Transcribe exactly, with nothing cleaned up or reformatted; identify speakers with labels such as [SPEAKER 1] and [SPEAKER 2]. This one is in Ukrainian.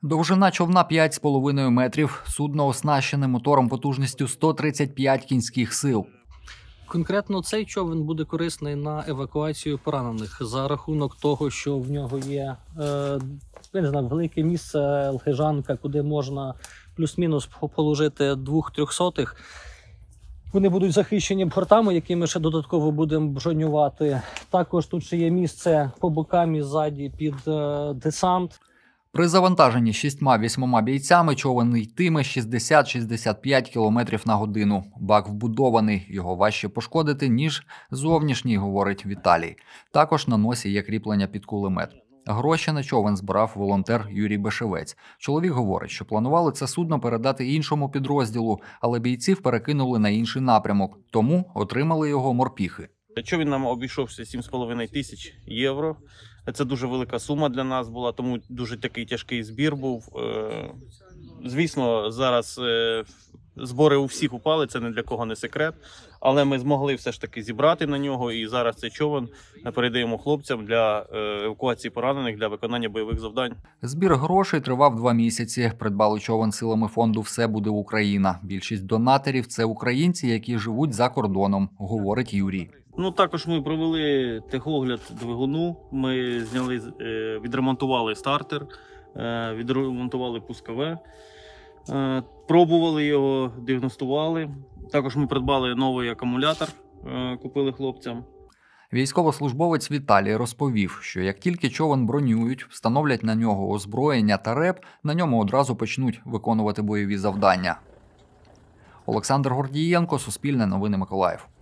[SPEAKER 1] Довжина човна п'ять з половиною метрів, судно оснащене мотором потужністю сто тридцять п'ять кінських сил.
[SPEAKER 2] Конкретно цей човен буде корисний на евакуацію поранених за рахунок того, що в нього є е, я не знаю, велике місце, лежанка, куди можна плюс-мінус положити двох трьохсотих. Вони будуть захищені бортами, які ми ще додатково будемо бронювати. Також тут ще є місце по бокам і ззаді під е, десант.
[SPEAKER 1] При завантаженні шістьма-вісьмома бійцями човен йтиме шістдесят - шістдесят п'ять кілометрів на годину. Бак вбудований, його важче пошкодити, ніж зовнішній, говорить Віталій. Також на носі є кріплення під кулемет. Гроші на човен збирав волонтер Юрій Бешевець. Чоловік говорить, що планували це судно передати іншому підрозділу, але бійців перекинули на інший напрямок, тому отримали його морпіхи.
[SPEAKER 3] Човен нам обійшовся сім з половиною тисяч євро. Це дуже велика сума для нас була, тому дуже такий тяжкий збір був. Звісно, зараз збори у всіх упали, це ні для кого не секрет. Але ми змогли все ж таки зібрати на нього, і зараз цей човен передаємо хлопцям для евакуації поранених, для виконання бойових завдань.
[SPEAKER 1] Збір грошей тривав два місяці. Придбали човен силами фонду «Все буде Україна». Більшість донаторів – це українці, які живуть за кордоном, говорить Юрій.
[SPEAKER 3] Ну, також ми провели техогляд двигуну, ми зняли, відремонтували стартер, відремонтували пускове, пробували його, діагностували. Також ми придбали новий акумулятор, купили хлопцям.
[SPEAKER 1] Військовослужбовець Віталій розповів, що як тільки човен бронюють, встановлять на нього озброєння та реп, на ньому одразу почнуть виконувати бойові завдання. Олександр Гордієнко, Суспільне новини, Миколаїв.